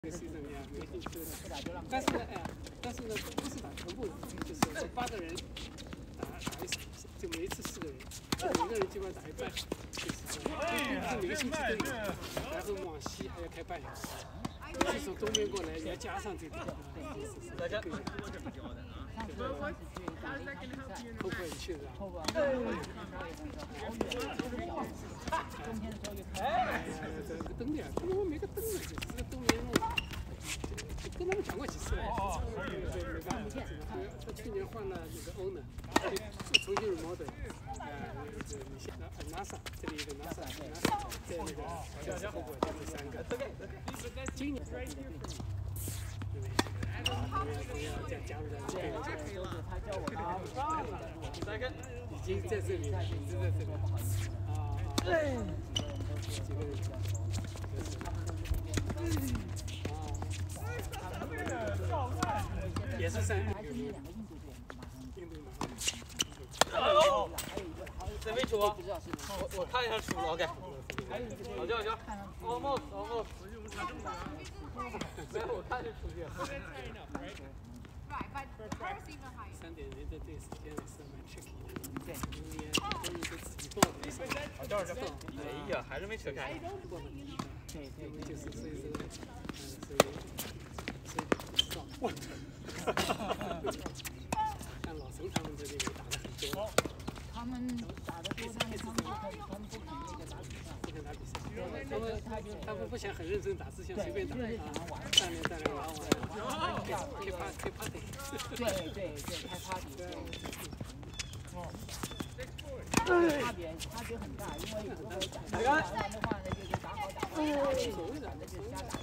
是怎么样？没兴趣的。但是呢，不是打全部人，就是8个人打一场，就每一次4个人，每个人基本上打一半，就是每个星期都有。然后往西还要开半小时，是从东边过来，要加上这个。大家。后边去是吧？这个灯的，他们没个灯了，就是这个东边路，跟他们讲过几次了。对，没办法，他去年换了那个 owner， 重新 remodel， 你像NASA 这里有个 NASA， 在那个就是后边这3个，今年。加入到这个，已经在这里了，已经在这里啊。对，几个人？也是3个。 谁没出啊？我看一下出了 ，OK。好球好球 ，almost。没有，我看就出去了。 3点人的这时间是蛮 tricky 的，对，因为都是自己报的。 好球好球！哎呀，还是没扯开。 对，就是所以说，所以不知道。我像老陈他们这边也打得很多。 他们打得多，但是他们不肯那个打比赛。 不肯打比赛，他们不想很认真打，只想随便打啊，锻炼玩玩，开 party。 对，开 party。差别很大，因为有时候打完的话呢，就是打好打坏，无所谓的，那就瞎打。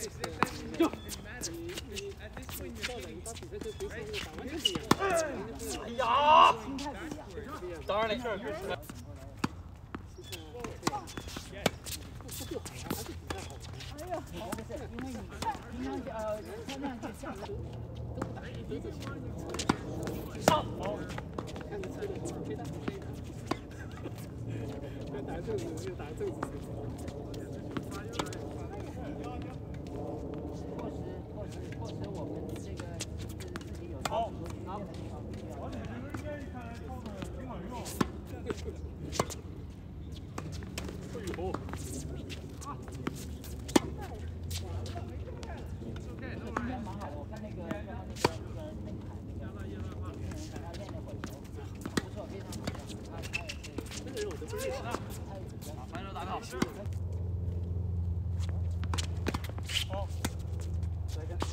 你到了，你把比赛跟别人打完全不一样。 哎呀！ 心态不一样。 当然没事。 不够好玩，还是比赛好玩。 哎呀，好不是，因为你平常他那样就下手， 都不打一堆就行。看着车的飞大。打正子就打正子。 迫使我们这个自己有好多训练的地方。今天蛮好，我看那个内涵那个人把他练了会球，不错，非常好。他也是。 那个人我都不认识。 好，反手打好。好， 来个。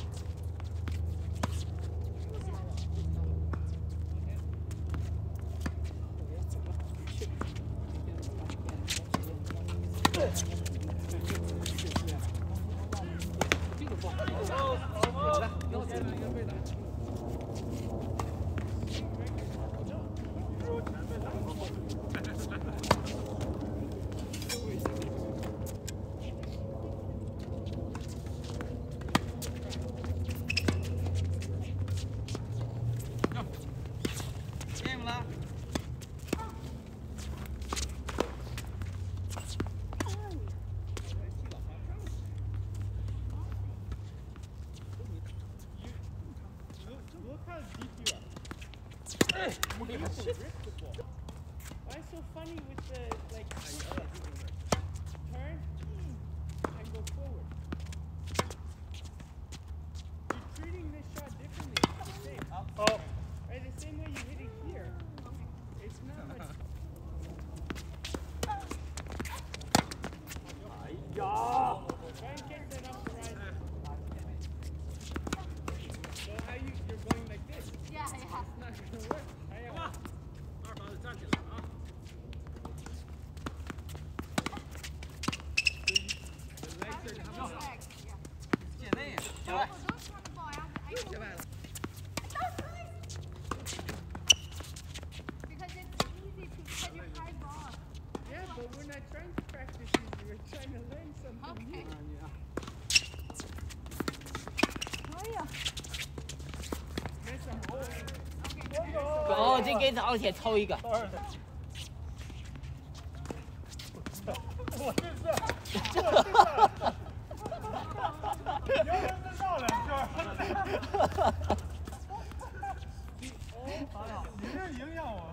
Why so funny with the turn and go forward? You're treating this shot differently. It's the same. Right, the same way you hit it here. It's not much. 哎呀！ Try and get that up the right. So how you're going like this? Yeah. It's not gonna work. 2把子站起来啊！姐妹，下来。下来了。 Because it's easy to hit your high ball. Yeah, but we're not trying to practice easy. We're trying to learn something Okay. new. 哎呀， There's some hole. 哦，这给早铁抽一个。 我就是。 绕2圈。你这影响我。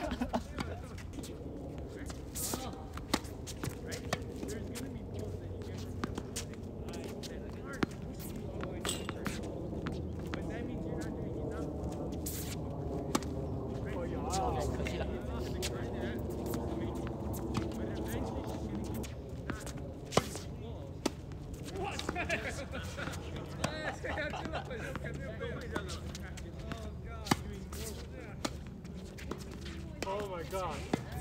可惜了。 Oh my god.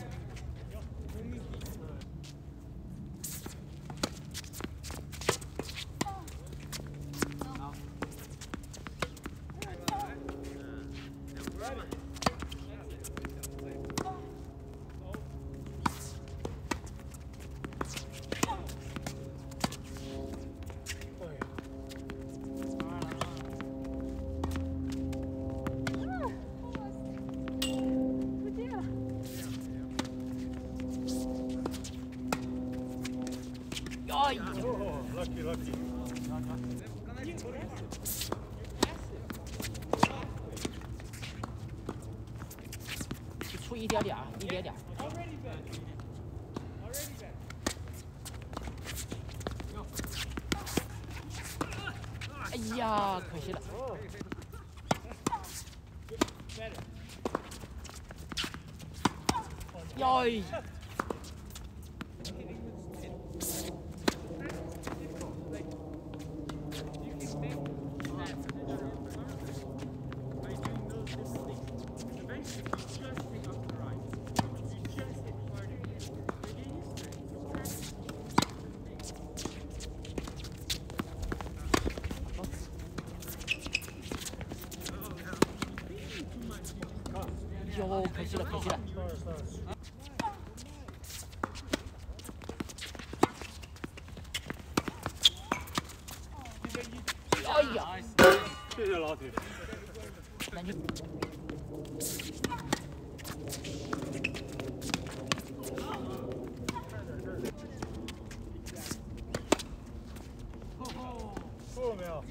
Oh, lucky, lucky. 出一点点，一点点。哎呀，可惜了。哟。 哟，可惜了，可惜了。哎呀！ 谢谢老铁。 那你。 够了没有？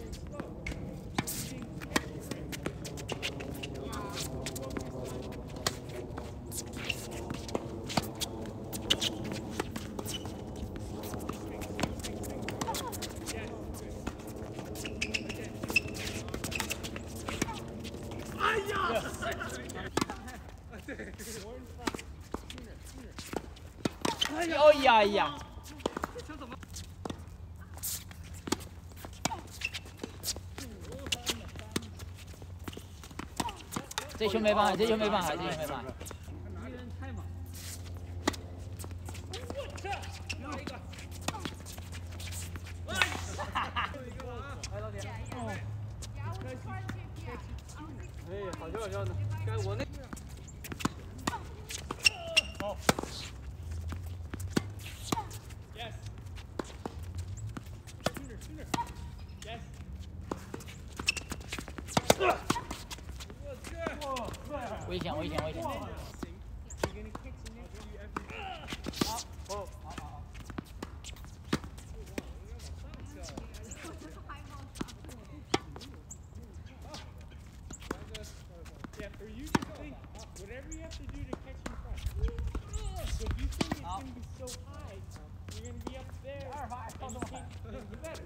哎呀呀！这球没办法，这球没办法，这球没办法。 哎，好球好球的，该我那。 好。 危险，危险，危险！ Yeah, for you to think whatever you have to do to catch in front. So if you think it's going to be so high, you're going to be up there and you can't do better.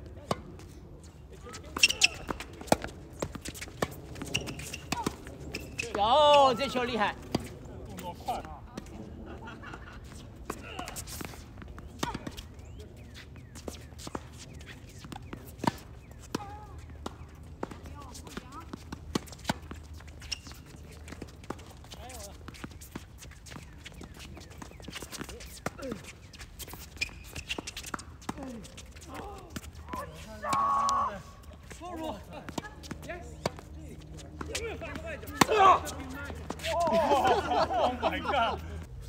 It's okay. 哟，这球厉害！ 动作快。Oh my god!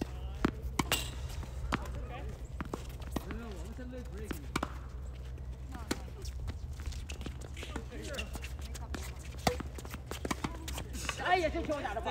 Ê, giờ chơi chơi nào đâu.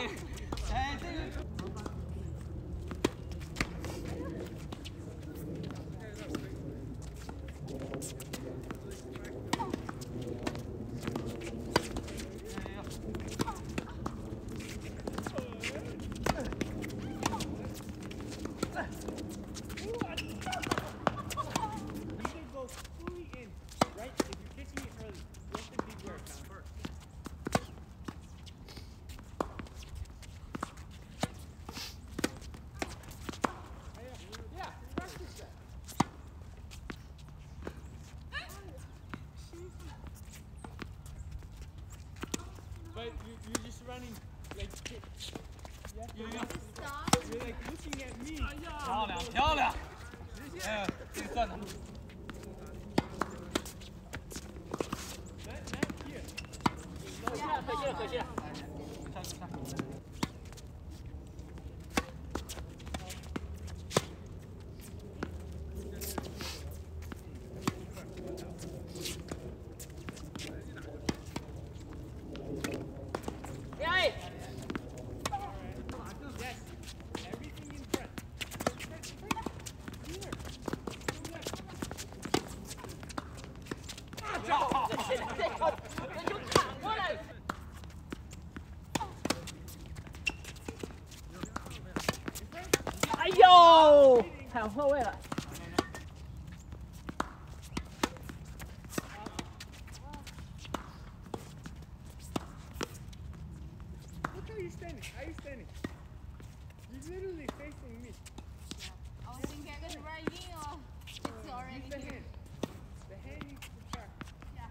But you're just running like you're like looking at me. 漂亮漂亮，哎，这个算的。 可惜了，可惜了。哎！ Everything in front. Here. 这就砍过来。 哎呦，太后卫了。 Look how you're standing. How you standing? You're literally facing me. I was thinking I'm gonna run in or it's already Use the here. hand. The hand needs to track. Yeah.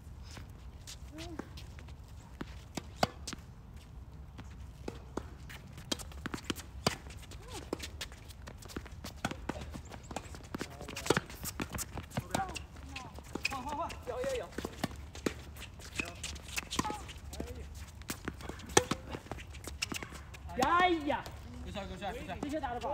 有。 哎呀， 够下。 这些打得高。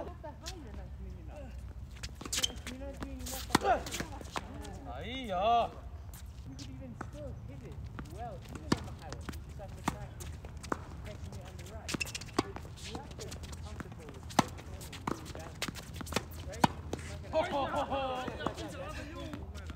You're not doing enough. 哎呀！ You could even still hit it well, even on the highway. You just have to practice catching it on the right. You have to be comfortable with doing that. Right? You're not gonna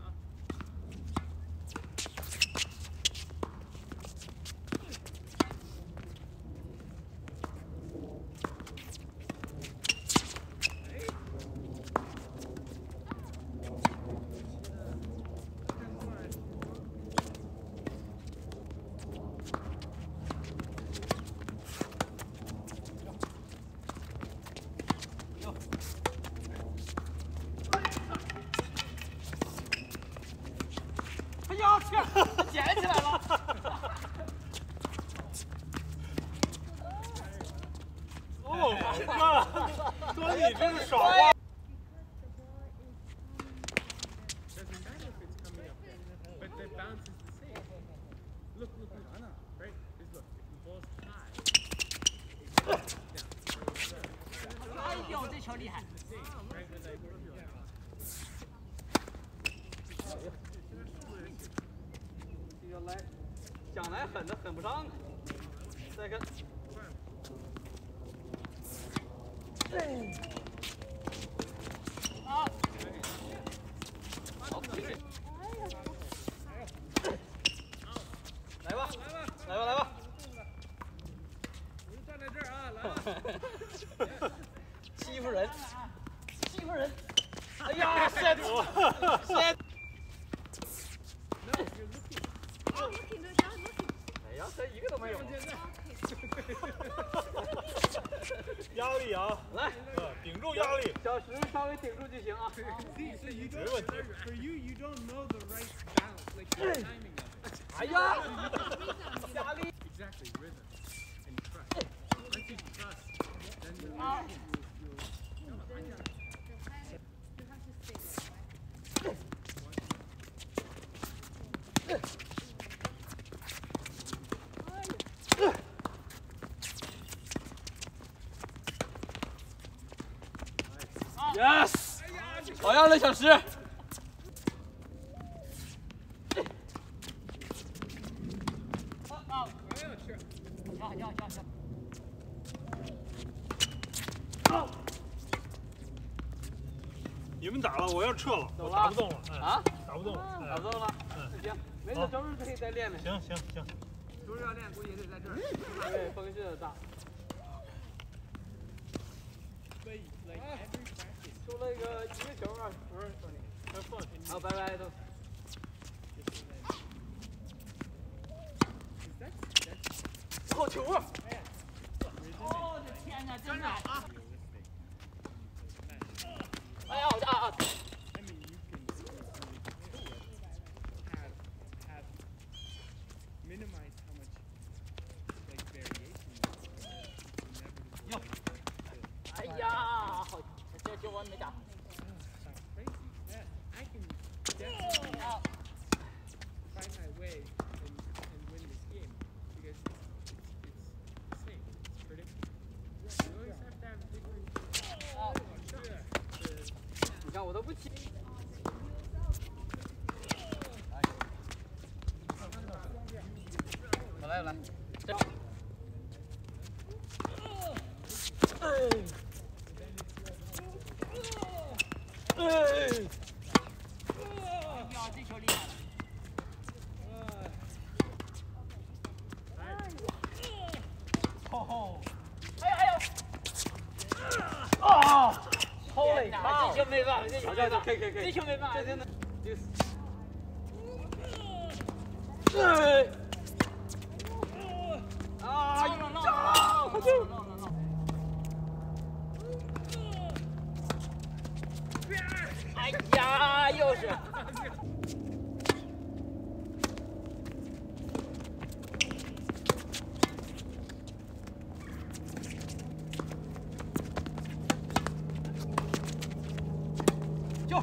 哎呀，去，捡起来了。 哦，哥，哥你这是耍花。 Doesn't matter if it's coming up there, but the bounce is the same. Look, right? Just look. If the ball's high, down. 哎呦，这球厉害！ Right? But like, yeah. 这个来，想来狠的狠不上，再看。 好， 好，来吧，来吧。 我就站在这儿啊，来吧。 欺负人。哎呀，先。 Oh, looking, look down, looking. 哎呀，这一个都没有。 压力啊， 来， 顶住压力。 小石稍微顶住就行啊。 See, so you 没 don't, 问题。 for you, you don't know the right balance, like the timing of it. 哎呀，压力。 Exactly, rhythm and trust. Once you trust, then you'll You have to stay there, right? Yes， 好样的，小石。 你们打了，我要撤了， 走了我打不动了。 啊？ 打不动了。 打不动了？行，没事，周日可以再练呗。 行。 周日要练，估计也得在这儿。对，风势大。 But like every practice, 收了一个球啊，不是说你。好，拜拜都。 好球啊！ 哦，我的天哪，真的！ 哎呀，啊！ I mean, you can have minimize how much 来来。 这球厉害了。 哦， 啊！好嘞， 这球没办法，这球没办法， 可以， 这球没办法， 这真的。啊！ 绕！哎呀，又是。 就。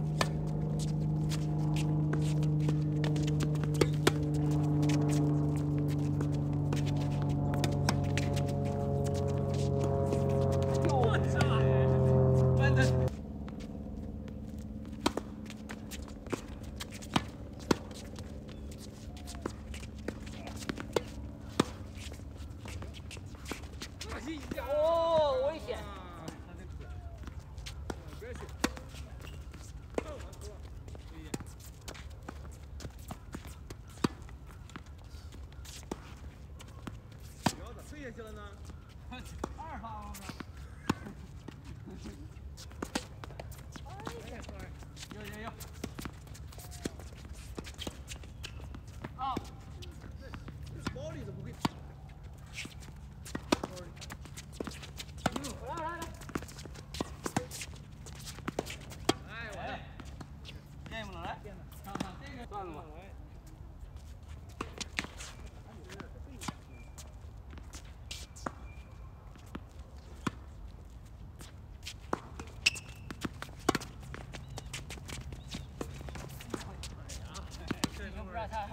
哦，危险！ 谁也去了呢？2号。有。 啊！ 保利怎么会？ 来。 哎，我来。game 了，来。算了吧。 不让他。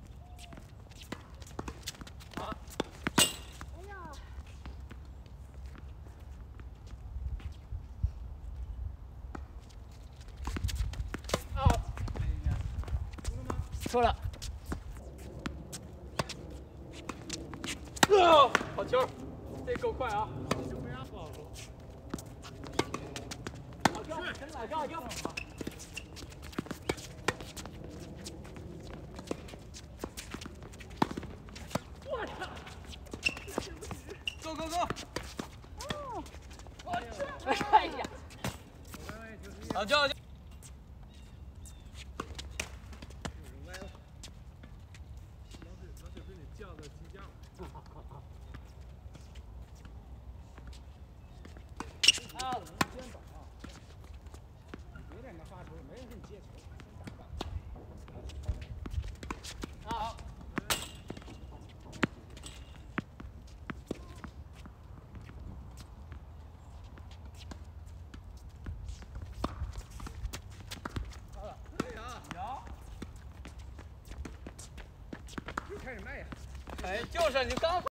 出了。 好球，这够快啊！ 好球！好球！ 我操 ！Go！ 哎呀！ 好球！ 好。 开始卖呀！ 哎，就是你刚。